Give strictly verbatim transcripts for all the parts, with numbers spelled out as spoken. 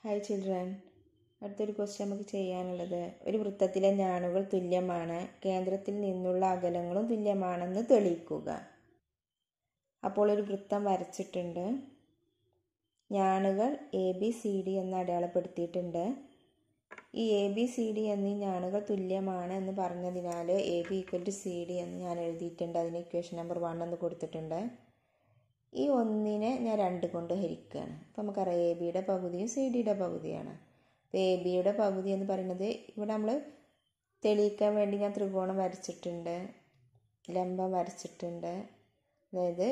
Hi children, അടുത്തൊരു question നമുക്ക് ചെയ്യാനുള്ളത്, ഒരു വൃത്തത്തിലെ ഞാണുകൾ തുല്യമാണ്, കേന്ദ്രത്തിൽ നിന്നുള്ള അകലങ്ങളും തുല്യമാണെന്ന് തെളിയിക്കുക. അപ്പോൾ ഒരു വൃത്തം വരച്ചിട്ടുണ്ട്. ഞാണുകൾ എ ബി സി ഡി എന്ന് അടയാളപ്പെടുത്തിയിട്ടുണ്ട്. ഈ എ ബി സി ഡി എന്നീ ഞാണുകൾ തുല്യമാണ് എന്ന് പറഞ്ഞതിനാൽ A B equal to C D എന്ന് ഞാൻ എഴുതിയിട്ടുണ്ട്. അതിന് ഇക്വേഷൻ നമ്പർ വൺ എന്ന് കൊടുത്തിട്ടുണ്ട്. ഈ ഒന്നിനെ ഞാൻ രണ്ട് കൊണ്ട് ഹരിക്കുകയാണ്. അപ്പോൾ നമുക്കറിയാം എ ബിയുടെ പകുതിയും സി ഡിയുടെ പകുതിയാണ്. അപ്പോൾ എ ബിയുടെ പകുതി എന്ന് പറയുന്നത് ഇവിടെ നമ്മൾ തെളിയിക്കാൻ വേണ്ടി ഞാൻ ത്രികോണം വരച്ചിട്ടുണ്ട്, ലംബം വരച്ചിട്ടുണ്ട്. അതായത്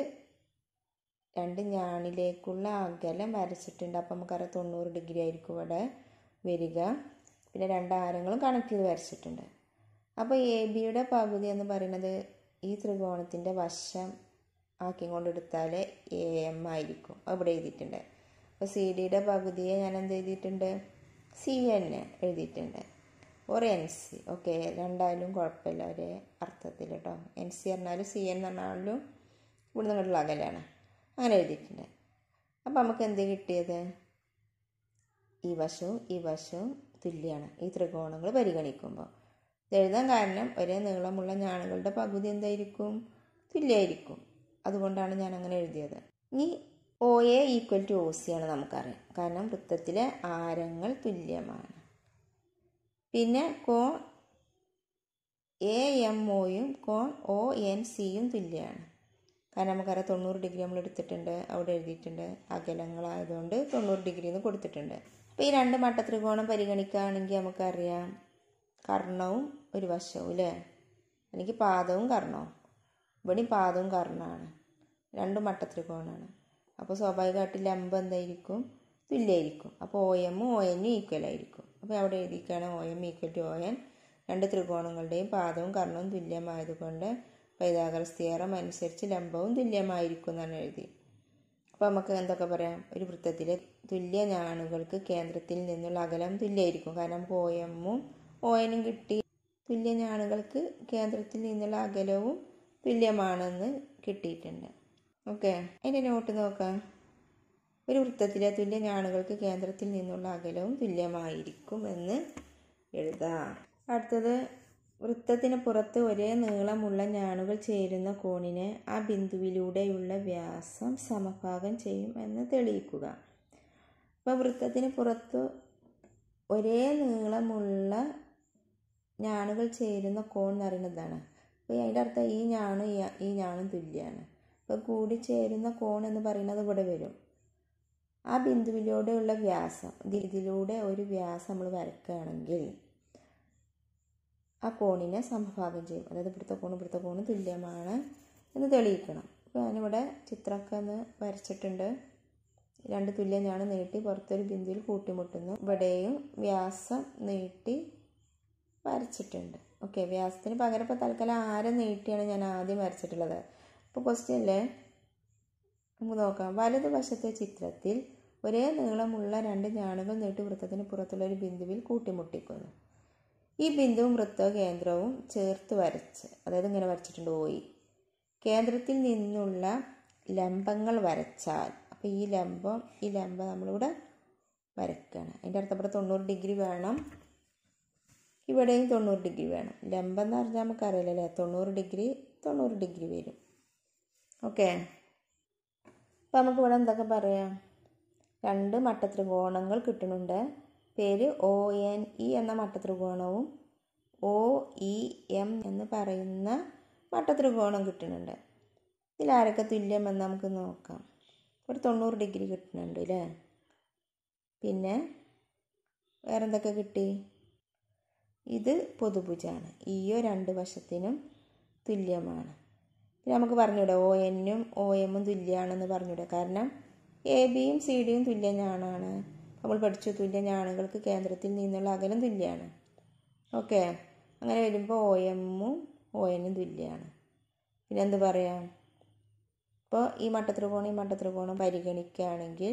രണ്ട് ഞാണിലേക്കുള്ള അകലം വരച്ചിട്ടുണ്ട്. അപ്പോൾ നമുക്കറിയാം തൊണ്ണൂറ് ഡിഗ്രി ആയിരിക്കും ഇവിടെ വരിക. പിന്നെ രണ്ട് ആരങ്ങളും കണക്ട് ചെയ്ത് വരച്ചിട്ടുണ്ട്. അപ്പോൾ എ ബിയുടെ പകുതി എന്ന് പറയുന്നത് ഈ ത്രികോണത്തിൻ്റെ വശം ആക്കിക്കൊണ്ടെടുത്താൽ എ എം ആയിരിക്കും. അവിടെ എഴുതിയിട്ടുണ്ട്. അപ്പോൾ സി ഡിയുടെ പകുതിയെ ഞാൻ എന്ത് എഴുതിയിട്ടുണ്ട്, സി എൻ എഴുതിയിട്ടുണ്ട്. ഒരു എൻ സി. ഓക്കെ, രണ്ടായാലും കുഴപ്പമില്ല ഒരേ അർത്ഥത്തിൽ കേട്ടോ. എൻ സി പറഞ്ഞാലും സി എൻ എന്ന് പറഞ്ഞാലും ഇവിടുന്ന് ഇങ്ങോട്ടുള്ള അകലാണ്. അങ്ങനെ എഴുതിയിട്ടുണ്ട്. അപ്പോൾ നമുക്ക് എന്ത് കിട്ടിയത്, ഈ വശവും ഈ വശവും തുല്യമാണ് ഈ ത്രികോണങ്ങൾ പരിഗണിക്കുമ്പോൾ. ഇത് എഴുതാൻ കാരണം ഒരേ നീളമുള്ള ഞാണുകളുടെ പകുതി എന്തായിരിക്കും, തുല്യമായിരിക്കും. അതുകൊണ്ടാണ് ഞാൻ അങ്ങനെ എഴുതിയത്. ഇനി O A equal to O C ആണ് നമുക്കറിയാം, കാരണം വൃത്തത്തിലെ ആരങ്ങൾ തുല്യമാണ്. പിന്നെ കോൺ എ എം ഒയും കോൺ ഒ എൻ സിയും തുല്യമാണ്. കാരണം നമുക്കറിയാം തൊണ്ണൂറ് ഡിഗ്രി നമ്മൾ എടുത്തിട്ടുണ്ട്, അവിടെ എഴുതിയിട്ടുണ്ട്. അകലങ്ങളായതുകൊണ്ട് തൊണ്ണൂറ് ഡിഗ്രി എന്ന് കൊടുത്തിട്ടുണ്ട്. അപ്പോൾ ഈ രണ്ട് മട്ടത്രികോണം പരിഗണിക്കുകയാണെങ്കിൽ നമുക്കറിയാം കർണവും ഒരു വശവും അല്ലേ, അല്ലെങ്കിൽ പാദവും കർണവും. ഇവിടെ പാദവും കർണമാണ്, രണ്ടും മട്ടത്രികോണമാണ്. അപ്പോൾ സ്വാഭാവികമായിട്ട് ലംബം എന്തായിരിക്കും, തുല്യമായിരിക്കും. അപ്പോൾ ഒ എമ്മും ഒ എന്നും ഈക്വൽ ആയിരിക്കും. അപ്പോൾ അവിടെ എഴുതിക്കുകയാണ് O M equal to O N. രണ്ട് ത്രികോണങ്ങളുടെയും പാദവും കർണവും തുല്യമായതുകൊണ്ട് പൈതഗോറസ് തിയറം അനുസരിച്ച് ലംബവും തുല്യമായിരിക്കും എന്നാണ് എഴുതി. അപ്പോൾ നമുക്ക് എന്തൊക്കെ പറയാം, ഒരു വൃത്തത്തിലെ തുല്യ ഞാണുകൾക്ക് കേന്ദ്രത്തിൽ നിന്നുള്ള അകലം തുല്യമായിരിക്കും. കാരണം നമുക്ക് ഒ എമ്മും ഒ എനും കിട്ടി. തുല്യ ഞാണുകൾക്ക് കേന്ദ്രത്തിൽ നിന്നുള്ള അകലവും തുല്യമാണെന്ന് കിട്ടിയിട്ടുണ്ട്. ഓക്കെ, അതിൻ്റെ നോട്ട് നോക്കാം. ഒരു വൃത്തത്തിലെ തുല്യ ഞാണുകൾക്ക് കേന്ദ്രത്തിൽ നിന്നുള്ള അകലവും തുല്യമായിരിക്കും എന്ന് എഴുതാം. അടുത്തത്, വൃത്തത്തിന് പുറത്ത് ഒരേ നീളമുള്ള ഞാണുകൾ ചേരുന്ന കോണിനെ ആ ബിന്ദുവിലൂടെയുള്ള വ്യാസം സമഭാഗം ചെയ്യും എന്ന് തെളിയിക്കുക. അപ്പോൾ വൃത്തത്തിന് പുറത്ത് ഒരേ നീളമുള്ള ഞാണുകൾ ചേരുന്ന കോൺ എന്ന് പറയുന്നതാണ്. അപ്പോൾ അതിൻ്റെ അർത്ഥം ഈ ഞാണും ഈ ഞാണും തുല്യമാണ്. അപ്പോൾ കൂടി ചേരുന്ന കോൺ എന്ന് പറയുന്നത് ഇവിടെ വരും. ആ ബിന്ദുവിലൂടെയുള്ള വ്യാസം, ഇതിലൂടെ ഒരു വ്യാസം നമ്മൾ വരയ്ക്കുകയാണെങ്കിൽ ആ കോണിനെ സമഭാഗം ചെയ്യും. അതായത് ഇവിടുത്തെ കോണും ഇവിടുത്തെ കോണും തുല്യമാണ് എന്ന് തെളിയിക്കണം. അപ്പോൾ ഞാനിവിടെ ചിത്രമൊക്കെ ഒന്ന് വരച്ചിട്ടുണ്ട്. രണ്ട് തുല്യ ഞാണ് നീട്ടി പുറത്തൊരു ബിന്ദുവിൽ കൂട്ടിമുട്ടുന്നു. ഇവിടെയും വ്യാസം നീട്ടി വരച്ചിട്ടുണ്ട്. ഓക്കെ, വ്യാസത്തിന് പകരം ഇപ്പോൾ തൽക്കാലം ആരം നീട്ടിയാണ് ഞാൻ ആദ്യം വരച്ചിട്ടുള്ളത്. ഇപ്പോൾ ക്വസ്റ്റ്യനിൽ നമുക്ക് നോക്കാം. വലതുവശത്തെ ചിത്രത്തിൽ ഒരേ നീളമുള്ള രണ്ട് ഞാണുകൾ നീട്ടി വൃത്തത്തിന് പുറത്തുള്ള ഒരു ബിന്ദുവിൽ കൂട്ടിമുട്ടിക്കുന്നു. ഈ ബിന്ദുവും വൃത്ത കേന്ദ്രവും ചേർത്ത് വരച്ച്, അതായത് ഇങ്ങനെ വരച്ചിട്ടുണ്ട് ഒ ഇ. കേന്ദ്രത്തിൽ നിന്നുള്ള ലംബങ്ങൾ വരച്ചാൽ, അപ്പോൾ ഈ ലംബം ഈ ലംബം നമ്മളിവിടെ വരയ്ക്കുകയാണ്. അതിൻ്റെ അർത്ഥം ഇവിടെ തൊണ്ണൂറ് ഡിഗ്രി വേണം, ഇവിടെയും തൊണ്ണൂറ് ഡിഗ്രി വേണം. ലംബം എന്ന് പറഞ്ഞാൽ നമുക്കറിയില്ല അല്ലേ, തൊണ്ണൂറ് ഡിഗ്രി തൊണ്ണൂറ് ഡിഗ്രി വരും. ഓക്കെ, അപ്പോൾ നമുക്കിവിടെ എന്തൊക്കെ പറയാം, രണ്ട് മട്ടത്രികോണങ്ങൾ കിട്ടുന്നുണ്ട്. പേര് ഒ എൻ ഇ എന്ന മട്ടത്രികോണവും ഒ ഇ എം എന്ന് പറയുന്ന മട്ടത്രികോണം കിട്ടുന്നുണ്ട്. ഇതിലാരൊക്കെ തുല്യമെന്ന് നമുക്ക് നോക്കാം. ഒരു തൊണ്ണൂറ് ഡിഗ്രി കിട്ടുന്നുണ്ട് അല്ലേ. പിന്നെ വേറെന്തൊക്കെ കിട്ടി, ഇത് പൊതുഭുജാണ്, ഈയോ രണ്ട് വശത്തിനും തുല്യമാണ്. പിന്നെ നമുക്ക് പറഞ്ഞൂടെ ഒ എന്നും ഒ എമ്മും തുല്യമാണെന്ന് പറഞ്ഞൂടെ, കാരണം എ ബിയും സി ഡിയും തുല്യ ഞാണാണ്. നമ്മൾ പഠിച്ചു തുല്യ ഞാണുകൾക്ക് കേന്ദ്രത്തിൽ നിന്നുള്ള അകലം തുല്യമാണ്. ഓക്കെ, അങ്ങനെ വരുമ്പോൾ ഒ എമ്മും ഒ എന്നും തുല്യമാണ്. പിന്നെ എന്ത് പറയാം, ഇപ്പോൾ ഈ മട്ടത്രികോണം ഈ മട്ടത്രികോണം പരിഗണിക്കുകയാണെങ്കിൽ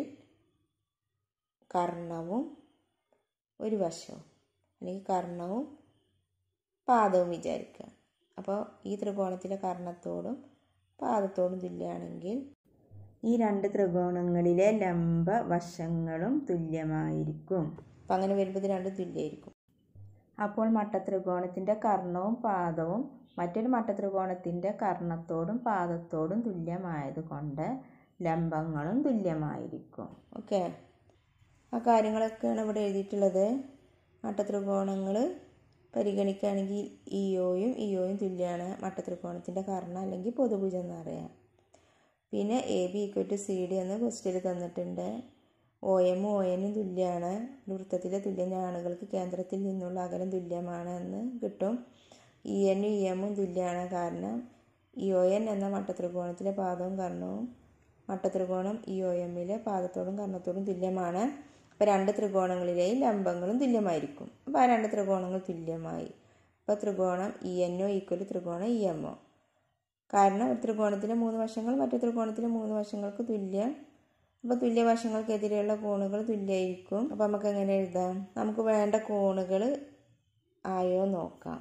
കർണവും ഒരു വശവും, അല്ലെങ്കിൽ കർണവും പാദവും വിചാരിക്കുക. അപ്പോൾ ഈ ത്രികോണത്തിലെ കർണത്തോടും പാദത്തോടും തുല്യമാണെങ്കിൽ ഈ രണ്ട് ത്രികോണങ്ങളിലെ ലംബ വശങ്ങളും തുല്യമായിരിക്കും. അപ്പം അങ്ങനെ വരുമ്പോൾ ഇത് രണ്ടും തുല്യമായിരിക്കും. അപ്പോൾ മട്ടത്രികോണത്തിൻ്റെ കർണവും പാദവും മറ്റൊരു മട്ടത്രികോണത്തിൻ്റെ കർണത്തോടും പാദത്തോടും തുല്യമായതുകൊണ്ട് ലംബങ്ങളും തുല്യമായിരിക്കും. ഓക്കെ, ആ കാര്യങ്ങളൊക്കെയാണ് ഇവിടെ എഴുതിയിട്ടുള്ളത്. മട്ടത്രികോണങ്ങൾ പരിഗണിക്കുകയാണെങ്കിൽ ഇയോയും ഇയോയും തുല്യമാണ്. മട്ടത്രികോണത്തിൻ്റെ കർണം അല്ലെങ്കിൽ പൊതുഭുജം എന്ന് പറയാം. പിന്നെ A B equal to C D എന്ന് ക്വസ്റ്റ്യനിൽ തന്നിട്ടുണ്ട്. ഒ എമ്മും ഒ എനും തുല്യമാണ്. വൃത്തത്തിലെ തുല്യ ഞാണുകൾക്ക് കേന്ദ്രത്തിൽ നിന്നുള്ള അകലം തുല്യമാണ് എന്ന് കിട്ടും. ഇ എന്നും ഇ എമ്മും തുല്യമാണ്. കാരണം ഇ ഒ എൻ എന്ന മട്ടത്രികോണത്തിലെ പാദവും കർണവും മട്ടത്രികോണം ഇ ഒ എമ്മിലെ പാദത്തോടും കർണത്തോടും തുല്യമാണ്. അപ്പോൾ രണ്ട് ത്രികോണങ്ങളിലെയും ലംബങ്ങളും തുല്യമായിരിക്കും. അപ്പോൾ ആ രണ്ട് ത്രികോണങ്ങൾ തുല്യമായി. അപ്പോൾ ത്രികോണം ഇ എന്നോ ഈക്വൽ ത്രികോണം ഇ എമ്മോ. കാരണം ഒരു ത്രികോണത്തിലെ മൂന്ന് വശങ്ങൾ മറ്റു ത്രികോണത്തിലെ മൂന്ന് വശങ്ങൾക്ക് തുല്യം. അപ്പോൾ തുല്യവശങ്ങൾക്കെതിരെയുള്ള കോണുകൾ തുല്യമായിരിക്കും. അപ്പോൾ നമുക്ക് എങ്ങനെ എഴുതാം? നമുക്ക് വേണ്ട കോണുകൾ ആയോ നോക്കാം.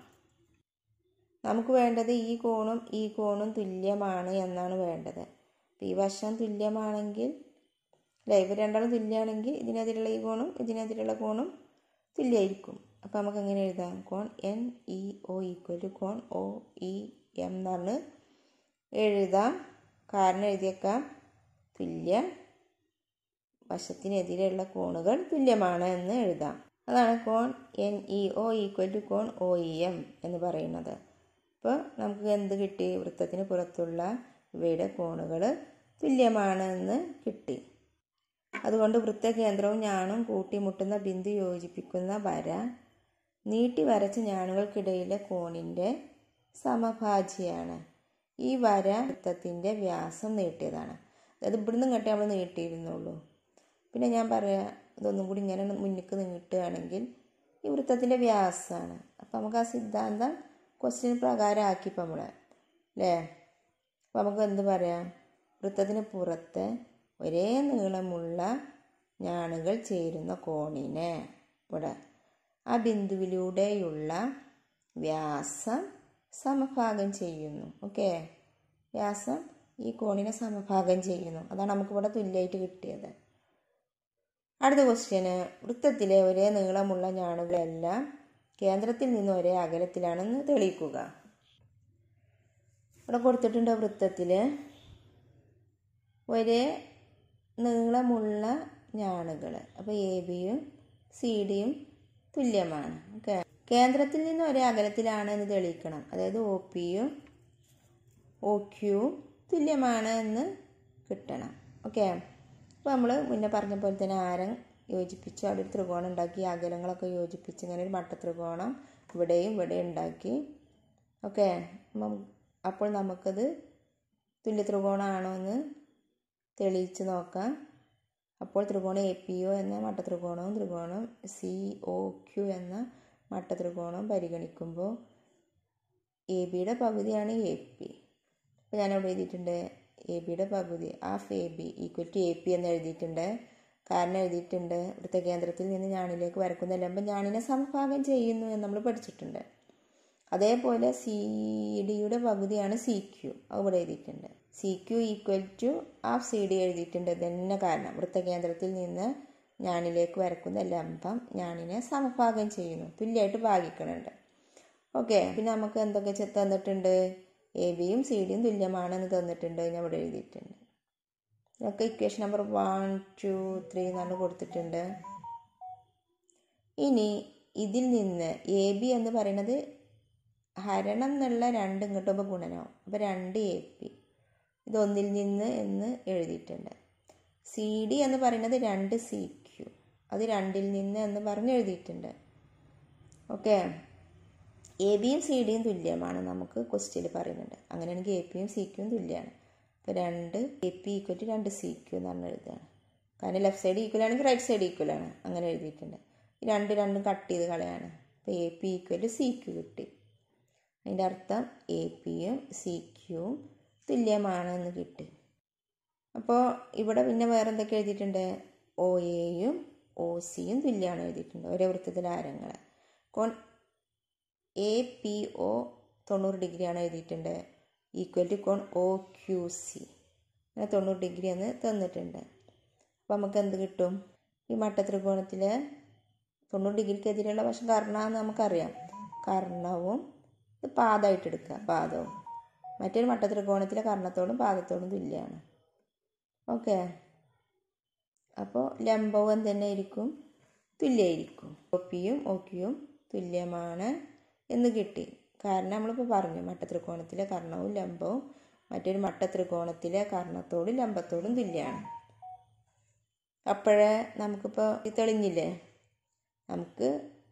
നമുക്ക് വേണ്ടത് ഈ കോണും ഈ കോണും തുല്യമാണ് എന്നാണ് വേണ്ടത്. ഈ വശം തുല്യമാണെങ്കിൽ അല്ലേ, ഇവ രണ്ടാളും തുല്യമാണെങ്കിൽ ഇതിനെതിരെയുള്ള ഈ കോണും ഇതിനെതിരെയുള്ള കോണും തുല്യമായിരിക്കും. അപ്പോൾ നമുക്ക് എങ്ങനെ എഴുതാം? കോൺ N E O equal to കോൺ ഒ ഇ എം എന്നാണ് എഴുതാം. കാരണം എഴുതിയേക്കാം തുല്യ വശത്തിനെതിരെയുള്ള കോണുകൾ തുല്യമാണ് എന്ന് എഴുതാം. അതാണ് കോൺ N E O equal to കോൺ ഒ ഇ എം എന്ന് പറയുന്നത്. അപ്പോൾ നമുക്ക് എന്ത് കിട്ടി? വൃത്തത്തിന് പുറത്തുള്ള ഇവയുടെ കോണുകൾ തുല്യമാണ് എന്ന് കിട്ടി. അതുകൊണ്ട് വൃത്തകേന്ദ്രവും ഞാണും കൂട്ടിമുട്ടുന്ന ബിന്ദു യോജിപ്പിക്കുന്ന വര നീട്ടി വരച്ച ഞാണുകൾക്കിടയിലെ കോണിൻ്റെ സമഭാജിയാണ്. ഈ വര വൃത്തത്തിൻ്റെ വ്യാസം നീട്ടിയതാണ്. അതായത് ഇവിടുന്ന് ഇങ്ങോട്ടേ നമ്മൾ നീട്ടിയിരുന്നുള്ളൂ. പിന്നെ ഞാൻ പറയാം, ഇതൊന്നും കൂടി ഇങ്ങനെ മുന്നിക്ക് നീട്ടുകയാണെങ്കിൽ ഈ വൃത്തത്തിൻ്റെ വ്യാസമാണ്. അപ്പോൾ നമുക്ക് ആ സിദ്ധാന്തം ക്വസ്റ്റ്യൻ പ്രകാരം ആക്കിപ്പോൾ നമ്മൾ അല്ലേ. അപ്പോൾ നമുക്ക് എന്ത് പറയാം? വൃത്തത്തിന് പുറത്ത് ഒരേ നീളമുള്ള ഞാണുകൾ ചേരുന്ന കോണിനെ ഇവിടെ ആ ബിന്ദുവിലൂടെയുള്ള വ്യാസം സമഭാഗം ചെയ്യുന്നു. ഓക്കെ, വ്യാസം ഈ കോണിനെ സമഭാഗം ചെയ്യുന്നു. അതാണ് നമുക്കിവിടെ തുല്യമായിട്ട് കിട്ടിയത്. അടുത്ത ക്വസ്റ്റ്യന്, വൃത്തത്തിലെ ഒരേ നീളമുള്ള ഞാണുകളെല്ലാം കേന്ദ്രത്തിൽ നിന്ന് ഒരേ അകലത്തിലാണെന്ന് തെളിയിക്കുക. ഇവിടെ കൊടുത്തിട്ടുണ്ട് വൃത്തത്തിൽ ഒരേ നീളമുള്ള ഞാണുകൾ. അപ്പോൾ എ ബിയും സി ഡിയും തുല്യമാണ്. ഓക്കെ, കേന്ദ്രത്തിൽ നിന്ന് ഒരേ അകലത്തിലാണ് എന്ന് തെളിയിക്കണം. അതായത് ഒ പിയും ഒ ക്യൂവും തുല്യമാണ് എന്ന് കിട്ടണം. ഓക്കെ, അപ്പോൾ നമ്മൾ മുന്നേ പറഞ്ഞ പോലെ തന്നെ ആരം യോജിപ്പിച്ച് അവിടെ ഒരു ത്രികോണം ഉണ്ടാക്കി, അകലങ്ങളൊക്കെ യോജിപ്പിച്ച് ഇങ്ങനെ ഒരു മട്ടത്രികോണം ഇവിടെയും ഇവിടെ ഉണ്ടാക്കി. ഓക്കെ, അപ്പോൾ നമുക്കത് തുല്യ ത്രികോണമാണോ എന്ന് തെളിയിച്ച് നോക്കാം. അപ്പോൾ ത്രികോണം എ പി ഒ എന്ന മട്ടത്രികോണവും ത്രികോണം സി ഒ ക്യു എന്ന മട്ടത്രികോണവും പരിഗണിക്കുമ്പോൾ എ ബിയുടെ പകുതിയാണ് എ പി. അപ്പോൾ ഞാനവിടെ എഴുതിയിട്ടുണ്ട് എ ബിയുടെ പകുതി half A B equal to A P എന്ന് എഴുതിയിട്ടുണ്ട്. കാരണം എഴുതിയിട്ടുണ്ട് വൃത്ത കേന്ദ്രത്തിൽ നിന്ന് ഞാണിലേക്ക് വരക്കുന്ന ലംബം ഞാണിനെ സമഭാഗം ചെയ്യുന്നു എന്ന് നമ്മൾ പഠിച്ചിട്ടുണ്ട്. അതേപോലെ സി ഡിയുടെ പകുതിയാണ് സി ക്യു, അവിടെ എഴുതിയിട്ടുണ്ട്. C Q equal to half C D എഴുതിയിട്ടുണ്ട്. ഇതന്നെ കാരണം വൃത്തകേന്ദ്രത്തിൽ നിന്ന് ഞാണിലേക്ക് വരക്കുന്ന ലംബം ഞാണിനെ സമഭാഗം ചെയ്യുന്നു, തുല്യമായിട്ട് ഭാഗിക്കുന്നുണ്ട്. ഓക്കെ, പിന്നെ നമുക്ക് എന്തൊക്കെ തന്നിട്ടുണ്ട്? എ ബിയും സി ഡിയും തുല്യമാണെന്ന് തന്നിട്ടുണ്ട്. ഞാൻ ഇവിടെ എഴുതിയിട്ടുണ്ട്. ഇതൊക്കെ equation number one two three എന്നാണ് കൊടുത്തിട്ടുണ്ട്. ഇനി ഇതിൽ നിന്ന് എ ബി എന്ന് പറയുന്നത് ഹരണം എന്നുള്ള രണ്ട് ഇങ്ങോട്ടുമ്പോൾ ഗുണനവും. അപ്പോൾ രണ്ട് എ പി ഇതൊന്നിൽ നിന്ന് എന്ന് എഴുതിയിട്ടുണ്ട്. സി ഡി എന്ന് പറയുന്നത് രണ്ട് സി ക്യു, അത് രണ്ടിൽ നിന്ന് എന്ന് പറഞ്ഞ് എഴുതിയിട്ടുണ്ട്. ഓക്കെ, എ ബിയും സി ഡിയും തുല്യമാണ് നമുക്ക് ക്വസ്റ്റ്യനിൽ പറയുന്നുണ്ട്. അങ്ങനെയാണെങ്കിൽ എ പിയും സി ക്യൂയും തുല്യമാണ്. അപ്പോൾ രണ്ട് എ പി ഈക്വൽ ടു രണ്ട് സി ക്യു എന്ന് പറഞ്ഞ് എഴുതുകയാണ്. കാരണം ലെഫ്റ്റ് സൈഡ് ഈക്വൽ ആണെങ്കിൽ റൈറ്റ് സൈഡ് ഈക്വൽ ആണ്, അങ്ങനെ എഴുതിയിട്ടുണ്ട്. ഈ രണ്ട് രണ്ടും കട്ട് ചെയ്ത് കളയാണ്. അപ്പോൾ A P equal to C Q കിട്ടി. അതിൻ്റെ അർത്ഥം എ പിയും സി ക്യൂവും തുല്യമാണെന്ന് കിട്ടി. അപ്പോൾ ഇവിടെ പിന്നെ വേറെ എന്തൊക്കെ എഴുതിയിട്ടുണ്ട്? ഒ എയും ഒ സിയും തുല്യമാണ് എഴുതിയിട്ടുണ്ട്. ഒരേ വൃത്തത്തിലെ ആരങ്ങൾ. കോൺ എ പി ഒ തൊണ്ണൂറ് ഡിഗ്രിയാണ് എഴുതിയിട്ടുണ്ട്. ഈക്വൽ ടു കോൺ ഒ ക്യു സി അങ്ങനെ തൊണ്ണൂറ് ഡിഗ്രി എന്ന് തന്നിട്ടുണ്ട്. അപ്പോൾ നമുക്ക് എന്ത് കിട്ടും? ഈ മട്ടത്രികോണത്തിൽ തൊണ്ണൂറ് ഡിഗ്രിക്കെതിരെയുള്ള വശം കർണമെന്ന് നമുക്കറിയാം. കർണവും ഇത് പാദമായിട്ട് എടുക്കുക, പാദവും. മറ്റൊരു മട്ടത്രികോണത്തിലെ കർണത്തോടും പാദത്തോടും തുല്യമാണ്. ഓക്കെ, അപ്പോൾ ലംബവും എന്തെന്നെ ആയിരിക്കും? തുല്യമായിരിക്കും. ഒ പിയും ഒ ക്യൂയും തുല്യമാണ് എന്ന് കിട്ടി. കാരണം നമ്മളിപ്പോൾ പറഞ്ഞു മട്ടത്രികോണത്തിലെ കർണവും ലംബവും മറ്റൊരു മട്ടത്രികോണത്തിലെ കർണത്തോടും ലംബത്തോടും തുല്യമാണ്. അപ്പോഴേ നമുക്കിപ്പോൾ ഇത് തെളിഞ്ഞില്ലേ? നമുക്ക്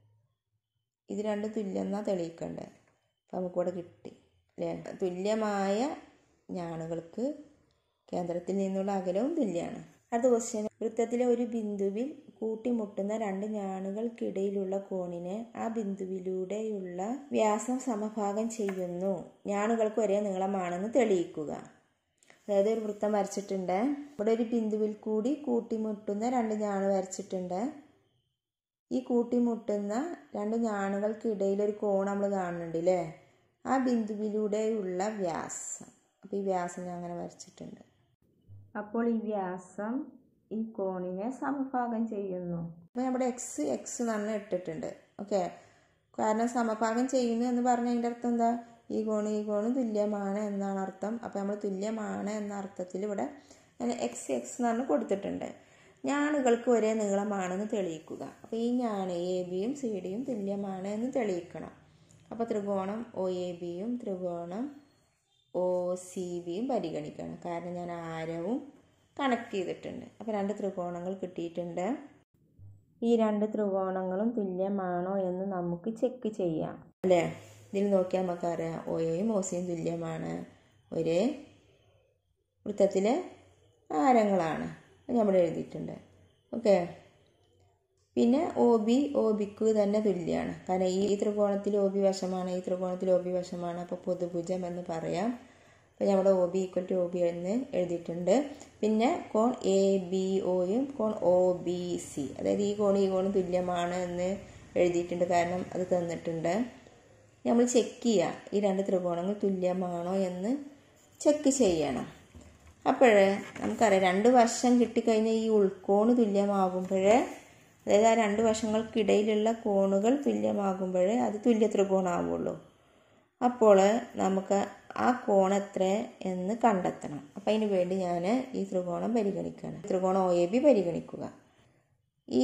ഇത് രണ്ടും തുല്യമെന്നാണ് തെളിയിക്കേണ്ടത്. അപ്പോൾ നമുക്കിവിടെ കിട്ടി അല്ലേ? തുല്യമായ ഞാണുകൾക്ക് കേന്ദ്രത്തിൽ നിന്നുള്ള അകലവും തുല്യമാണ്. അടുത്ത ക്വസ്റ്റ്യൻ, വൃത്തത്തിലെ ഒരു ബിന്ദുവിൽ കൂട്ടിമുട്ടുന്ന രണ്ട് ഞാണുകൾക്കിടയിലുള്ള കോണിനെ ആ ബിന്ദുവിലൂടെയുള്ള വ്യാസം സമഭാഗം ചെയ്യുന്നു. ഞാണുകൾക്ക് ഒരേ നീളമാണെന്ന് തെളിയിക്കുക. അതായത് ഒരു വൃത്തം വരച്ചിട്ടുണ്ട്. ഇവിടെ ഒരു ബിന്ദുവിൽ കൂടി കൂട്ടിമുട്ടുന്ന രണ്ട് ഞാണ് വരച്ചിട്ടുണ്ട്. ഈ കൂട്ടിമുട്ടുന്ന രണ്ട് ഞാണുകൾക്കിടയിൽ ഒരു കോൺ നമ്മൾ കാണുന്നുണ്ട് അല്ലേ? ആ ബിന്ദുവിലൂടെയുള്ള വ്യാസം. അപ്പോൾ ഈ വ്യാസം ഞാൻ അങ്ങനെ വരച്ചിട്ടുണ്ട്. അപ്പോൾ ഈ വ്യാസം ഈ കോണിനെ സമഭാഗം ചെയ്യുന്നു. അപ്പോൾ നമ്മുടെ എക്സ് എക്സ് എന്ന് ഇട്ടിട്ടുണ്ട്. ഓക്കെ, കാരണം സമഭാഗം ചെയ്യുന്നു എന്ന് പറഞ്ഞാൽ അതിൻ്റെ അർത്ഥം എന്താ? ഈ കോണ് ഈ കോണ് തുല്യമാണ് എന്നാണ് അർത്ഥം. അപ്പോൾ നമ്മൾ തുല്യമാണ് എന്ന അർത്ഥത്തിൽ ഇവിടെ ഞാൻ എക്സ് എക്സ് എന്ന് പറഞ്ഞ് കൊടുത്തിട്ടുണ്ട്. ഞാണുകൾക്ക് ഒരേ നീളമാണെന്ന് തെളിയിക്കുക. അപ്പോൾ ഈ ഞാണ് എ ബിയും സി ഡിയും തുല്യമാണ് എന്ന് തെളിയിക്കണം. അപ്പോൾ ത്രികോണം ഒ എ ബിയും ത്രികോണം ഒ സി ബിയും പരിഗണിക്കണം. കാരണം ഞാൻ ആരവും കണക്ട് ചെയ്തിട്ടുണ്ട്. അപ്പോൾ രണ്ട് ത്രികോണങ്ങൾ കിട്ടിയിട്ടുണ്ട്. ഈ രണ്ട് ത്രികോണങ്ങളും തുല്യമാണോ എന്ന് നമുക്ക് ചെക്ക് ചെയ്യാം അല്ലേ? ഇതിൽ നോക്കിയാൽ നമുക്കറിയാം ഒ എയും ഒ സിയും തുല്യമാണ്. ഒരേ വൃത്തത്തിലെ ആരങ്ങളാണ്. നമ്മൾ എഴുതിയിട്ടുണ്ട്. ഓക്കെ, പിന്നെ ഒ ബി ഒ ബിക്ക് തന്നെ തുല്യമാണ്. കാരണം ഈ ത്രികോണത്തിൽ ഒ ബി വശമാണ്, ഈ ത്രികോണത്തിൽ ഒ ബി വശമാണ്. അപ്പോൾ പൊതുഭുജം എന്ന് പറയാം. അപ്പോൾ നമ്മുടെ O B equal to O B എന്ന് എഴുതിയിട്ടുണ്ട്. പിന്നെ കോൺ എ ബി ഒയും കോൺ ഒ ബി സി, അതായത് ഈ കോൺ ഈ കോണും തുല്യമാണ് എന്ന് എഴുതിയിട്ടുണ്ട്. കാരണം അത് തന്നിട്ടുണ്ട്. നമ്മൾ ചെക്ക് ചെയ്യുക ഈ രണ്ട് ത്രികോണങ്ങൾ തുല്യമാണോ എന്ന് ചെക്ക് ചെയ്യണം. അപ്പോഴേ നമുക്കറിയാം രണ്ട് വശം കിട്ടിക്കഴിഞ്ഞാൽ ഈ ഉൾക്കോണ് തുല്യമാകുമ്പോഴേ, അതായത് ആ രണ്ട് വശങ്ങൾക്കിടയിലുള്ള കോണുകൾ തുല്യമാകുമ്പോഴേ അത് തുല്യ ത്രികോണമാവുള്ളൂ. അപ്പോൾ നമുക്ക് ആ കോൺ എത്ര എന്ന് കണ്ടെത്തണം. അപ്പം അതിന് വേണ്ടി ഞാൻ ഈ ത്രികോണം പരിഗണിക്കുകയാണ്. ത്രികോണം ഒ എ ബി പരിഗണിക്കുക. ഈ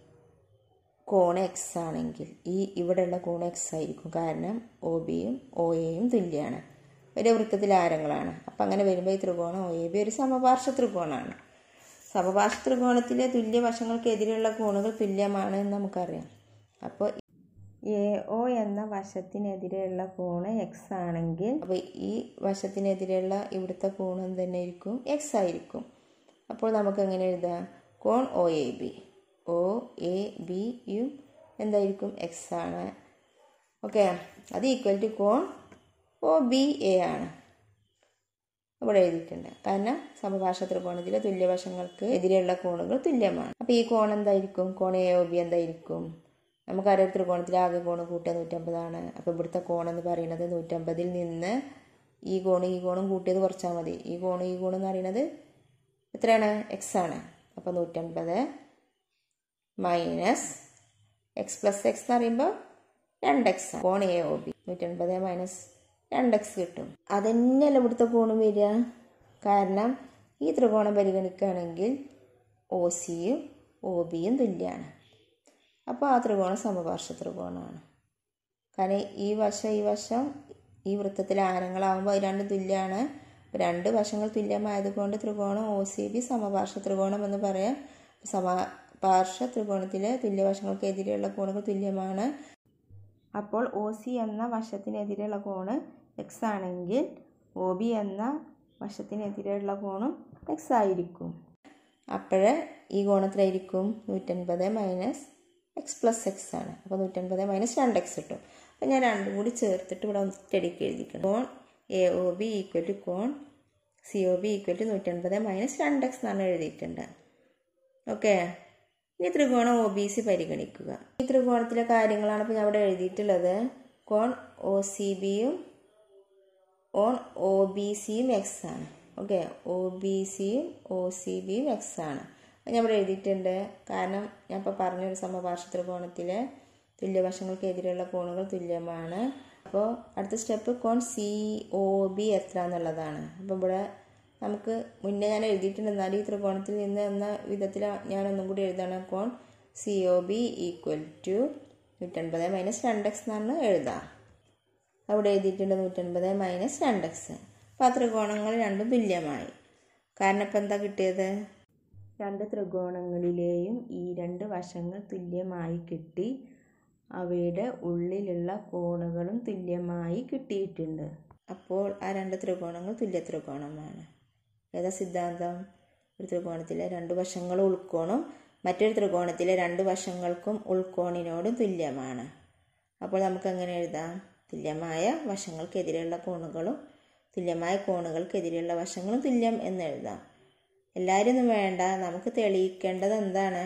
കോൺ എക്സ് ആണെങ്കിൽ ഈ ഇവിടെയുള്ള കോൺ എക്സ് ആയിരിക്കും. കാരണം ഒ ബിയും ഒ എയും തുല്യമാണ്, ഒരു വൃത്തത്തിൽ ആരങ്ങളാണ്. അപ്പം അങ്ങനെ വരുമ്പോൾ ഈ ത്രികോണം ഒ എ ബി ഒരു സമപാർശ്വ ത്രികോണമാണ്. സമപാർശ്വ ത്രികോണത്തിലെ തുല്യ വശങ്ങൾക്കെതിരെയുള്ള കോണുകൾ തുല്യമാണ് എന്ന് നമുക്കറിയാം. അപ്പോൾ എ ഒ എന്ന വശത്തിനെതിരെയുള്ള കോണ് എക്സ് ആണെങ്കിൽ അപ്പോൾ ഈ വശത്തിനെതിരെയുള്ള ഇവിടുത്തെ കോണും തന്നെ ആയിരിക്കും എക്സ് ആയിരിക്കും. അപ്പോൾ നമുക്ക് എങ്ങനെ എഴുതാം? കോൺ O A B, O A ബിയും എന്തായിരിക്കും? എക്സ് ആണ്. ഓക്കെ, അത് ഈക്വൽ ടു കോൺ ഒ ബി എ ആണ് ഇവിടെ എഴുതിയിട്ടുണ്ട്. കാരണം സമപാർശ്വ ത്രികോണത്തിലെ തുല്യവശങ്ങൾക്ക് എതിരെയുള്ള കോണുകൾ തുല്യമാണ്. അപ്പോൾ ഈ കോൺ എന്തായിരിക്കും? കോൺ എ ഒ ബി എന്തായിരിക്കും? നമുക്കറിയാം ത്രികോണത്തിലെ ആകെ കോണ് കൂട്ടിയ നൂറ്റമ്പതാണ്. അപ്പോൾ ഇവിടുത്തെ കോണെന്ന് പറയുന്നത് നൂറ്റമ്പതിൽ നിന്ന് ഈ കോണും ഈ കോണും കൂട്ടിയത് കുറച്ചാൽ മതി. ഈ കോണും ഈ കോണെന്ന് പറയുന്നത് എത്രയാണ്? എക്സ് ആണ്. അപ്പോൾ നൂറ്റമ്പത് മൈനസ് എക്സ് പ്ലസ് എക്സ് എന്ന് പറയുമ്പോൾ രണ്ട് എക്സ് ആണ്. കോൺ എ ഒ ബി നൂറ്റൻപത് മൈനസ് രണ്ട് എക്സ് കിട്ടും. അതന്നെയല്ല ഇവിടുത്തെ കോണും വരിക. കാരണം ഈ ത്രികോണം പരിഗണിക്കുകയാണെങ്കിൽ ഒ സിയും ഒ ബിയും തുല്യമാണ്. അപ്പോൾ ആ ത്രികോണം സമപാർശ്വ ത്രികോണമാണ്. കാരണം ഈ വശം ഈ വശം ഈ വൃത്തത്തിലെ ആരങ്ങളാകുമ്പോൾ അത് രണ്ടും തുല്യമാണ്. രണ്ട് വശങ്ങൾ തുല്യമായതുകൊണ്ട് ത്രികോണം ഒ സി ബി സമപാർശ്വ ത്രികോണം എന്ന് പറയാം. സമപാർശ്വ ത്രികോണത്തിലെ തുല്യവശങ്ങൾക്കെതിരെയുള്ള കോണുകൾ തുല്യമാണ്. അപ്പോൾ ഒ സി എന്ന വശത്തിനെതിരെയുള്ള കോണ് എക്സ് ആണെങ്കിൽ ഒ ബി എന്ന വശത്തിനെതിരെയുള്ള കോണും എക്സ് ആയിരിക്കും. അപ്പോഴേ ഈ കോണത്തിലായിരിക്കും നൂറ്റൻപത് മൈനസ് എക്സ് പ്ലസ് എക്സ് ആണ്. അപ്പോൾ നൂറ്റൻപത് മൈനസ് രണ്ട് എക്സ് കിട്ടും. അപ്പോൾ ഞാൻ രണ്ടും കൂടി ചേർത്തിട്ട് ഇവിടെ ഒറ്റയടിക്ക് എഴുതിക്കണം. കോൺ A O B equal to കോൺ C O B equal to നൂറ്റൻപത് മൈനസ് രണ്ട് എക്സ് എന്നാണ് എഴുതിയിട്ടുണ്ട്. ഓക്കെ, ഈ ത്രികോണം ഒ ബി സി പരിഗണിക്കുക. ഈ ത്രികോണത്തിലെ കാര്യങ്ങളാണ് ഇപ്പോൾ ഞാൻ ഇവിടെ എഴുതിയിട്ടുള്ളത്. കോൺ ഒ സി ബിയും ഓൺ ഒ ബി സിയും എക്സ് ആണ്. ഓക്കെ. ഒ ബി സിയും ഒ സി ബിയും എക്സ് ആണ്. ഞാൻ ഇവിടെ എഴുതിയിട്ടുണ്ട്. കാരണം ഞാൻ ഇപ്പോൾ പറഞ്ഞൊരു സമപാർശ്വ ത്രികോണത്തിലെ തുല്യവശങ്ങൾക്കെതിരെയുള്ള കോണുകൾ തുല്യമാണ്. അപ്പോൾ അടുത്ത സ്റ്റെപ്പ് കോൺ സി ഒ ബി എത്ര എന്നുള്ളതാണ്. അപ്പോൾ ഇവിടെ നമുക്ക് മുന്നേ ഞാൻ എഴുതിയിട്ടുണ്ട്, എന്നാലും ഈ ത്രികോണത്തിൽ നിന്ന് എന്ന വിധത്തിൽ ഞാനൊന്നും കൂടി എഴുതണം. കോൺ C O B equal to നൂറ്റൻപത് മൈനസ് രണ്ട് എക്സ് എന്നാണ് എഴുതാം. അവിടെ എഴുതിയിട്ടുണ്ട് നൂറ്റൻപത് മൈനസ് രണ്ട് എക്സ്. അപ്പോൾ ആ ത്രികോണങ്ങൾ രണ്ടും തുല്യമായി. കാരണം ഇപ്പം എന്താ കിട്ടിയത്? രണ്ട് ത്രികോണങ്ങളിലെയും ഈ രണ്ട് വശങ്ങൾ തുല്യമായി കിട്ടി. അവയുടെ ഉള്ളിലുള്ള കോണുകളും തുല്യമായി കിട്ടിയിട്ടുണ്ട്. അപ്പോൾ ആ രണ്ട് ത്രികോണങ്ങൾ തുല്യ ത്രികോണമാണ്. ഏതാ സിദ്ധാന്തം? ഒരു ത്രികോണത്തിലെ രണ്ട് വശങ്ങളും ഉൾക്കോണും മറ്റൊരു ത്രികോണത്തിലെ രണ്ട് വശങ്ങൾക്കും ഉൾക്കോണിനോടും തുല്യമാണ്. അപ്പോൾ നമുക്ക് എങ്ങനെ എഴുതാം? തുല്യമായ വശങ്ങൾക്കെതിരെയുള്ള കോണുകളും തുല്യമായ കോണുകൾക്കെതിരെയുള്ള വശങ്ങളും തുല്യം എന്ന് എഴുതാം. എല്ലാവരും ഒന്നും വേണ്ട, നമുക്ക് തെളിയിക്കേണ്ടത് എന്താണ്?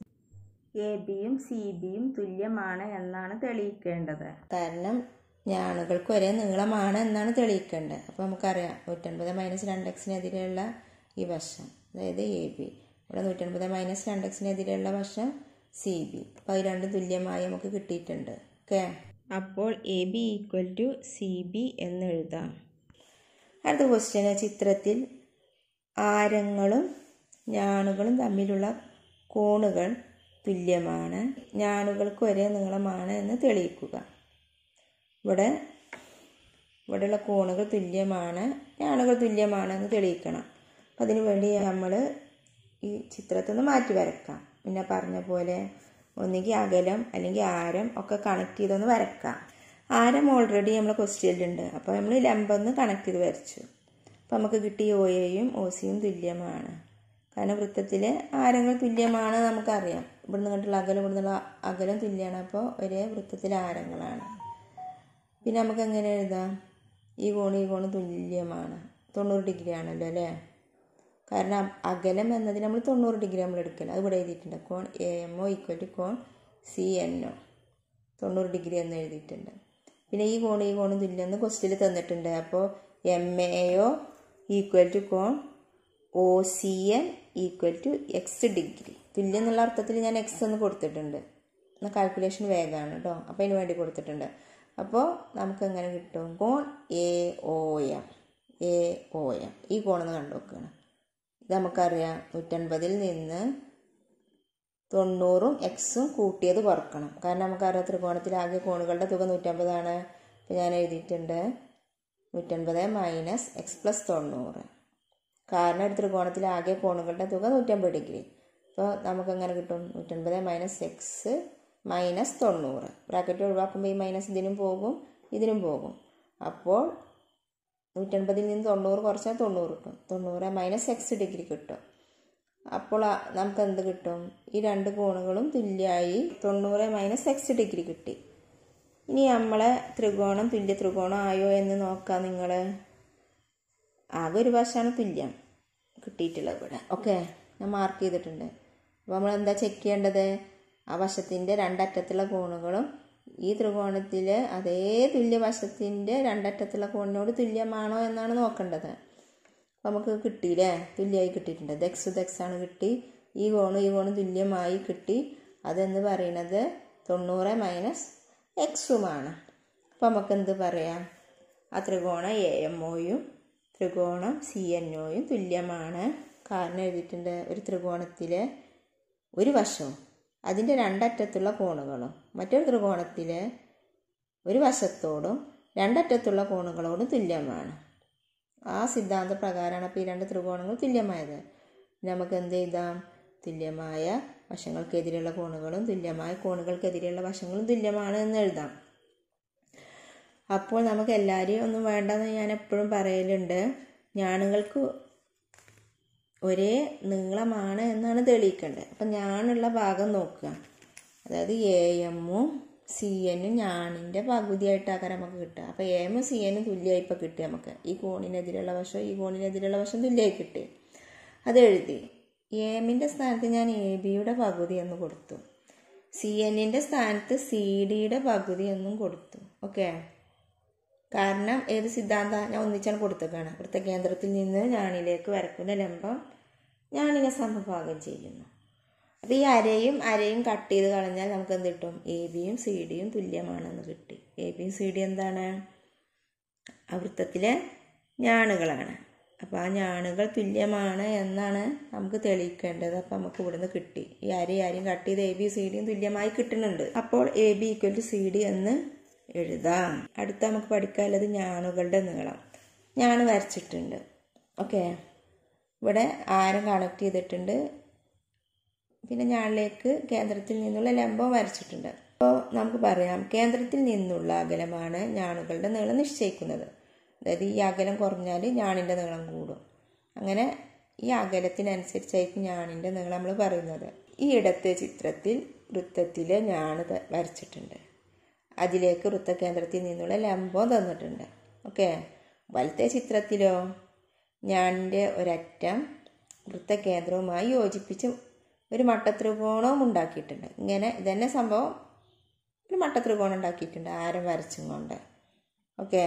എ ബിയും സി ബിയും തുല്യമാണ് എന്നാണ് തെളിയിക്കേണ്ടത്. കാരണം ഞാണുകൾക്ക് ഒരേ നീളമാണ് എന്നാണ് തെളിയിക്കേണ്ടത്. അപ്പോൾ നമുക്കറിയാം നൂറ്റൻപത് മൈനസ് രണ്ട് എക്സിനെതിരെയുള്ള ഈ വശം, അതായത് എ ബി, ഇവിടെ നൂറ്റൻപത് മൈനസ് രണ്ട് എക്സിനെതിരെയുള്ള വശം സി ബി. അപ്പോൾ അത് രണ്ടും തുല്യമായി നമുക്ക് കിട്ടിയിട്ടുണ്ട്. ഓക്കെ. അപ്പോൾ A B equal to C B എന്ന് എഴുതാം. അടുത്ത ക്വസ്റ്റ്യന്, ചിത്രത്തിൽ ആരങ്ങളും ഞാണുകളും തമ്മിലുള്ള കോണുകൾ തുല്യമാണ്. ഞാണുകൾക്ക് ഒരേ നീളമാണ് എന്ന് തെളിയിക്കുക. ഇവിടെ ഇവിടെയുള്ള കോണുകൾ തുല്യമാണ്, ഞാണുകൾ തുല്യമാണ് എന്ന് തെളിയിക്കണം. അപ്പം അതിനു വേണ്ടി നമ്മൾ ഈ ചിത്രത്തിൽ നിന്ന് മാറ്റി വരക്കാം. പിന്നെ പറഞ്ഞ പോലെ ഒന്നുകിൽ അകലം അല്ലെങ്കിൽ ആരം ഒക്കെ കണക്ട് ചെയ്തൊന്ന് വരക്കാം. ആരം ഓൾറെഡി നമ്മൾ ക്വസ്റ്റ്യനിലുണ്ട്. അപ്പോൾ നമ്മൾ ലംബം കണക്ട് ചെയ്ത് വരച്ചു. അപ്പോൾ നമുക്ക് കിട്ടിയ ഒ എയും ഒ സിയും തുല്യമാണ്. കാരണം വൃത്തത്തിലെ ആരങ്ങൾ തുല്യമാണ് നമുക്കറിയാം. ഇവിടെ നിന്നുള്ള അകലം ഇവിടെ നിന്നുള്ള അകലം തുല്യമാണ്. അപ്പോൾ ഒരേ വൃത്തത്തിലെ ആരങ്ങളാണ്. പിന്നെ നമുക്ക് എങ്ങനെ എഴുതാം? ഈ കോണ് ഈ കോണ് തുല്യമാണ്. തൊണ്ണൂറ് ഡിഗ്രി ആണല്ലോ അല്ലേ? കാരണം അകലം എന്നതിന് നമ്മൾ തൊണ്ണൂറ് ഡിഗ്രി നമ്മൾ എടുക്കില്ല. അത് ഇവിടെ എഴുതിയിട്ടുണ്ട്. കോൺ A M O equal to കോൺ സി എൻ ഒ, തൊണ്ണൂറ് ഡിഗ്രി എന്ന് എഴുതിയിട്ടുണ്ട്. പിന്നെ ഈ കോൺ ഈ കോണും തുല്യം എന്ന് ക്വസ്റ്റ്യനിൽ തന്നിട്ടുണ്ട്. അപ്പോൾ M A O equal to കോൺ O C N equal to X degree. തുല്യം എന്നുള്ള അർത്ഥത്തിൽ ഞാൻ എക്സ് എന്ന് കൊടുത്തിട്ടുണ്ട്. എന്നാൽ കാൽക്കുലേഷൻ വേഗമാണ് കേട്ടോ. അപ്പോൾ അതിന് വേണ്ടി കൊടുത്തിട്ടുണ്ട്. അപ്പോൾ നമുക്ക് എങ്ങനെ കിട്ടും? കോൺ A O M, A O M ഈ കോണെന്ന് കണ്ടു നോക്കുകയാണ്. ഇത് നമുക്കറിയാം, നൂറ്റൻപതിൽ നിന്ന് തൊണ്ണൂറും എക്സും കൂട്ടിയത് കുറക്കണം. കാരണം നമുക്കറിയാം ത്രികോണത്തിൽ ആകെ കോണുകളുടെ തുക നൂറ്റമ്പതാണ്. അപ്പോൾ ഞാൻ എഴുതിയിട്ടുണ്ട് നൂറ്റൻപത് മൈനസ് എക്സ് പ്ലസ് തൊണ്ണൂറ്. കാരണം ഒരു ത്രികോണത്തിൽ ആകെ കോണുകളുടെ തുക നൂറ്റമ്പത് ഡിഗ്രി. അപ്പോൾ നമുക്കെങ്ങനെ കിട്ടും? നൂറ്റൻപത് മൈനസ് എക്സ് മൈനസ് തൊണ്ണൂറ്. ബ്രാക്കറ്റ് ഒഴിവാക്കുമ്പോൾ ഈ മൈനസ് ഇതിനും പോകും ഇതിനും പോകും. അപ്പോൾ നൂറ്റൻപതിൽ നിന്ന് തൊണ്ണൂറ് കുറച്ചാൽ തൊണ്ണൂറ് കിട്ടും. തൊണ്ണൂറ് മൈനസ് എക്സ് ഡിഗ്രി കിട്ടും. അപ്പോൾ നമുക്ക് എന്ത് കിട്ടും? ഈ രണ്ട് കോണുകളും തുല്യമായി തൊണ്ണൂറ് മൈനസ് എക്സ് ഡിഗ്രി കിട്ടി. ഇനി നമ്മളെ ത്രികോണം തുല്യ ത്രികോണം ആയോ എന്ന് നോക്കാം. നിങ്ങൾ ആകെ ഒരു വശമാണ് തുല്യം കിട്ടിയിട്ടുള്ളത് ഇവിടെ. ഓക്കെ, ഞാൻ മാർക്ക് ചെയ്തിട്ടുണ്ട്. അപ്പോൾ നമ്മൾ എന്താ ചെക്ക് ചെയ്യേണ്ടത്? ആ വശത്തിൻ്റെ രണ്ടറ്റത്തുള്ള കോണുകളും ഈ ത്രികോണത്തിൽ അതേ തുല്യവശത്തിൻ്റെ രണ്ടറ്റത്തുള്ള കോണിനോട് തുല്യമാണോ എന്നാണ് നോക്കേണ്ടത്. അപ്പോൾ നമുക്ക് കിട്ടിയില്ലേ? തുല്യമായി കിട്ടിയിട്ടുണ്ട്. ഇത് എക്സ് ഇത് എക്സ് ആണ് കിട്ടി. ഈ കോണും ഈ കോണും തുല്യമായി കിട്ടി. അതെന്ന് പറയുന്നത് തൊണ്ണൂറ് മൈനസ് എക്സുമാണ്. അപ്പോൾ നമുക്ക് എന്ത് പറയാം? ആ ത്രികോണം എ എം ഒയും ത്രികോണം സി എൻ ഒയും തുല്യമാണ്. കാരണം എഴുതിയിട്ടുണ്ട്, ഒരു ത്രികോണത്തിലെ ഒരു വശവും അതിൻ്റെ രണ്ടറ്റത്തുള്ള കോണുകളും മറ്റൊരു ത്രികോണത്തിലെ ഒരു വശത്തോടും രണ്ടറ്റത്തുള്ള കോണുകളോടും തുല്യമാണ്. ആ സിദ്ധാന്ത പ്രകാരമാണ് അപ്പോൾ ഈ രണ്ട് ത്രികോണങ്ങൾ തുല്യമായത്. നമുക്ക് എന്ത് ചെയ്താം? തുല്യമായ വശങ്ങൾക്കെതിരെയുള്ള കോണുകളും തുല്യമായ കോണുകൾക്കെതിരെയുള്ള വശങ്ങളും തുല്യമാണ് എന്ന് എഴുതാം. അപ്പോൾ നമുക്ക് എല്ലാവരെയും ഒന്നും വേണ്ടെന്ന് ഞാൻ എപ്പോഴും പറയലുണ്ട്. ഞാണുകൾക്ക് ഒരേ നീളമാണ് എന്നാണ് തെളിയിക്കേണ്ടത്. അപ്പം ഞാനുള്ള ഭാഗം നോക്കുക. അതായത് എ എമ്മും സി എന്നും ഞാണിൻ്റെ പകുതിയായിട്ടാക്കാൻ നമുക്ക് കിട്ടുക. അപ്പോൾ എ എമ്മും സി എന്നും തുല്യമായി ഇപ്പോൾ കിട്ടി. നമുക്ക് ഈ കോണിനെതിരെയുള്ള വശം ഈ കോണിനെതിരെയുള്ള വശം തുല്യമായി കിട്ടി. അത് എഴുതി. എ എമ്മിൻ്റെ സ്ഥാനത്ത് ഞാൻ എ ബിയുടെ പകുതി എന്ന് കൊടുത്തു. സി എന്നിൻ്റെ സ്ഥാനത്ത് സി ഡിയുടെ പകുതി എന്നും കൊടുത്തു. ഓക്കെ, കാരണം ഏത് സിദ്ധാന്തം ഞാൻ ഒന്നിച്ചാണ് കൊടുത്തേക്കാണ്. വൃത്തകേന്ദ്രത്തിൽ നിന്ന് ഞാണിലേക്ക് വരക്കുന്ന ലംബം ഞാണിനെ സമഭാഗം ചെയ്യുന്നു. അപ്പോൾ ഈ അരയും അരയും കട്ട് ചെയ്ത് കളഞ്ഞാൽ നമുക്ക് എന്ത് കിട്ടും? എ ബിയും സി ഡിയും തുല്യമാണെന്ന് കിട്ടി. എ ബിയും സി ഡി എന്താണ്? ആ വൃത്തത്തിലെ ഞാണുകളാണ്. അപ്പോൾ ആ ഞാണുകൾ തുല്യമാണ് എന്നാണ് നമുക്ക് തെളിയിക്കേണ്ടത്. അപ്പോൾ നമുക്ക് ഇവിടുന്ന് കിട്ടി. ഈ അരയും അരയും കട്ട് ചെയ്ത് എ ബി സി ഡിയും തുല്യമായി കിട്ടുന്നുണ്ട്. അപ്പോൾ A B equal to C D എന്ന് എഴുതാം. അടുത്ത നമുക്ക് പഠിക്കാനുള്ളത് ഞാണുകളുടെ നീളം. ഞാണ് വരച്ചിട്ടുണ്ട്. ഓക്കെ, ഇവിടെ ആരം കണക്ട് ചെയ്തിട്ടുണ്ട്. പിന്നെ ഞാണിലേക്ക് കേന്ദ്രത്തിൽ നിന്നുള്ള ലംബം വരച്ചിട്ടുണ്ട്. അപ്പോൾ നമുക്ക് പറയാം, കേന്ദ്രത്തിൽ നിന്നുള്ള അകലമാണ് ഞാണുകളുടെ നീളം നിശ്ചയിക്കുന്നത്. അതായത് ഈ അകലം കുറഞ്ഞാൽ ഞാണിൻ്റെ നീളം കൂടും. അങ്ങനെ ഈ അകലത്തിനനുസരിച്ചായിരിക്കും ഞാണിൻ്റെ നീളം നമ്മൾ പറയുന്നത്. ഈ ഇടത്തെ ചിത്രത്തിൽ വൃത്തത്തിലെ ഞാണ് വരച്ചിട്ടുണ്ട്. അതിലേക്ക് വൃത്തകേന്ദ്രത്തിൽ നിന്നുള്ള ലംബം തന്നിട്ടുണ്ട്. ഓക്കെ, വലത്തെ ചിത്രത്തിലോ ഞാണിൻ്റെ ഒരറ്റം വൃത്തകേന്ദ്രവുമായി യോജിപ്പിച്ച് ഒരു മട്ടത്രികോണവും ഉണ്ടാക്കിയിട്ടുണ്ട്. ഇങ്ങനെ ഇതന്നെ സംഭവം ഒരു മട്ടത്രികോണം ഉണ്ടാക്കിയിട്ടുണ്ട് ആരം വരച്ചും കൊണ്ട്. ഓക്കെ,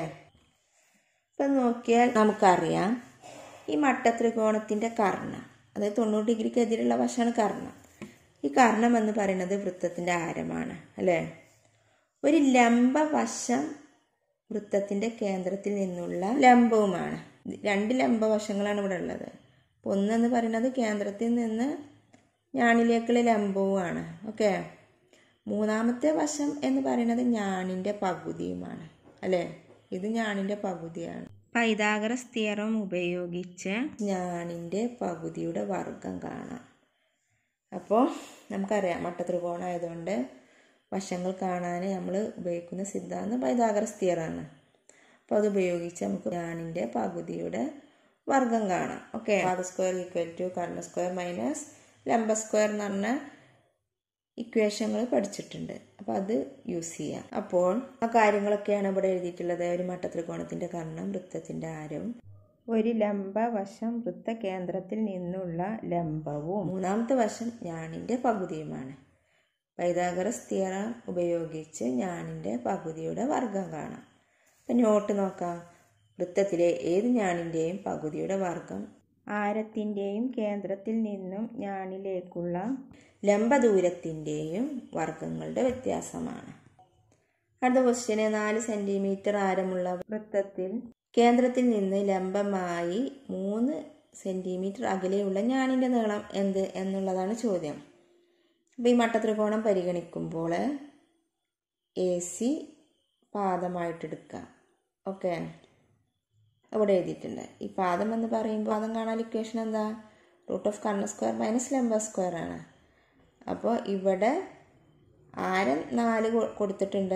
ഇപ്പം നോക്കിയാൽ നമുക്കറിയാം ഈ മട്ടത്രികോണത്തിൻ്റെ കർണം, അതായത് തൊണ്ണൂറ് ഡിഗ്രിക്ക് എതിരുള്ള വശമാണ് കർണം. ഈ കർണം എന്ന് പറയുന്നത് വൃത്തത്തിൻ്റെ ആരമാണ് അല്ലേ. ഒരു ലംബ വശം വൃത്തത്തിൻ്റെ കേന്ദ്രത്തിൽ നിന്നുള്ള ലംബവുമാണ്. രണ്ട് ലംബവശങ്ങളാണ് ഇവിടെ ഉള്ളത്. ഒന്നെന്ന് പറയുന്നത് കേന്ദ്രത്തിൽ നിന്ന് ഞാണിലേക്കുള്ള ലംബവുമാണ്. ഓക്കെ, മൂന്നാമത്തെ വശം എന്ന് പറയുന്നത് ഞാണിൻ്റെ പകുതിയുമാണ് അല്ലേ. ഇത് ഞാണിൻ്റെ പകുതിയാണ്. പൈഥാഗറസ് തിയറം ഉപയോഗിച്ച് ഞാണിൻ്റെ പകുതിയുടെ വർഗം കാണാം. അപ്പോൾ നമുക്കറിയാം മട്ടത്രികോണം ആയതുകൊണ്ട് വശങ്ങൾ കാണാൻ നമ്മൾ ഉപയോഗിക്കുന്ന സിദ്ധാന്തം പൈഥാഗറസ് തിയറാണ്. അപ്പോൾ അത് ഉപയോഗിച്ച് നമുക്ക് ഞാണിൻ്റെ പകുതിയുടെ വർഗം കാണാം. ഓക്കെ, പാദ സ്ക്വയർ ഈക്വൽ ടു കർണ സ്ക്വയർ മൈനസ് ലംബ സ്ക്വയർ എന്ന് പറഞ്ഞ ഇക്വേഷനുകൾ പഠിച്ചിട്ടുണ്ട്. അപ്പോൾ അത് യൂസ് ചെയ്യാം. അപ്പോൾ ആ കാര്യങ്ങളൊക്കെയാണ് ഇവിടെ എഴുതിയിട്ടുള്ളത്. ഒരു മട്ടത്രികോണത്തിൻ്റെ കർണം, വൃത്തത്തിൻ്റെ ആരവും, ഒരു ലംബ വശം വൃത്തകേന്ദ്രത്തിൽ നിന്നുള്ള ലംബവും, മൂന്നാമത്തെ വശം ഞാണിൻ്റെ പകുതിയുമാണ്. പൈഥാഗറസ് തിയറം ഉപയോഗിച്ച് ഞാണിൻ്റെ പകുതിയുടെ വർഗം കാണാം. അപ്പം നോട്ട് നോക്കാം. വൃത്തത്തിലെ ഏത് ഞാണിൻ്റെയും പകുതിയുടെ വർഗം ആരത്തിൻ്റെയും കേന്ദ്രത്തിൽ നിന്നും ഞാണിലേക്കുള്ള ലംബദൂരത്തിൻ്റെയും വർഗങ്ങളുടെ വ്യത്യാസമാണ്. അടുത്ത ക്വസ്റ്റ്യന്, നാല് സെൻറ്റിമീറ്റർ ആരമുള്ള വൃത്തത്തിൽ കേന്ദ്രത്തിൽ നിന്ന് ലംബമായി മൂന്ന് സെൻറ്റിമീറ്റർ അകലെയുള്ള ഞാണിൻ്റെ നീളം എന്ത് എന്നുള്ളതാണ് ചോദ്യം. അപ്പോൾ ഈ മട്ടത്രികോണം പരിഗണിക്കുമ്പോൾ എ സി പാദമായിട്ടെടുക്കാം. ഓക്കെ, അവിടെ എഴുതിയിട്ടുണ്ട്. ഈ പാദം എന്ന് പറയുമ്പോൾ പാദം കാണാൻ ഇക്വേഷൻ എന്താ? റൂട്ട് ഓഫ് കർണ സ്ക്വയർ മൈനസ് ലംബ സ്ക്വയർ ആണ്. അപ്പോൾ ഇവിടെ ആരം നാല് കൊടുത്തിട്ടുണ്ട്,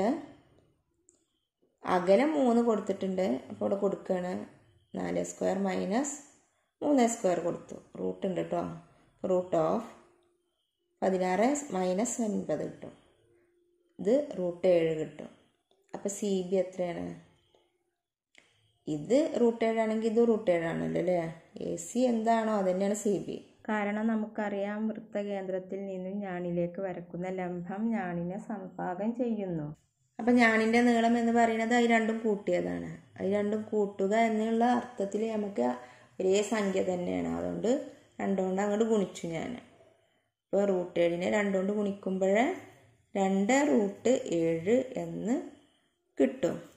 അകലം മൂന്ന് കൊടുത്തിട്ടുണ്ട്. അപ്പോൾ ഇവിടെ കൊടുക്കുകയാണ് നാല് സ്ക്വയർ മൈനസ് മൂന്ന് സ്ക്വയർ കൊടുത്തു. റൂട്ട് ഉണ്ട് കേട്ടോ. റൂട്ട് ഓഫ് പതിനാറ് മൈനസ് ഒൻപത് കിട്ടും. ഇത് റൂട്ട് ഏഴ് കിട്ടും. അപ്പോൾ സി ബി എത്രയാണ്? ഇത് റൂട്ട് ഏഴാണെങ്കിൽ ഇത് റൂട്ട് ഏഴാണല്ലോ അല്ലേ. എ സി എന്താണോ അത് തന്നെയാണ് സി ബി. കാരണം നമുക്കറിയാം വൃത്തകേന്ദ്രത്തിൽ നിന്നും ഞാണിലേക്ക് വരക്കുന്ന ലംബം ഞാണിനെ സമഭാഗം ചെയ്യുന്നു. അപ്പം ഞാണിൻ്റെ നീളം എന്ന് പറയുന്നത് അത് രണ്ടും കൂട്ടിയതാണ്. അത് രണ്ടും കൂട്ടുക എന്നുള്ള അർത്ഥത്തിൽ നമുക്ക് ഒരേ സംഖ്യ തന്നെയാണ്. അതുകൊണ്ട് രണ്ടുകൊണ്ട് അങ്ങോട്ട് ഗുണിച്ചു ഞാൻ. ഇപ്പോൾ റൂട്ട് ഏഴിനെ രണ്ടുകൊണ്ട് ഗുണിക്കുമ്പോൾ രണ്ട് റൂട്ട് ഏഴ് എന്ന് കിട്ടും.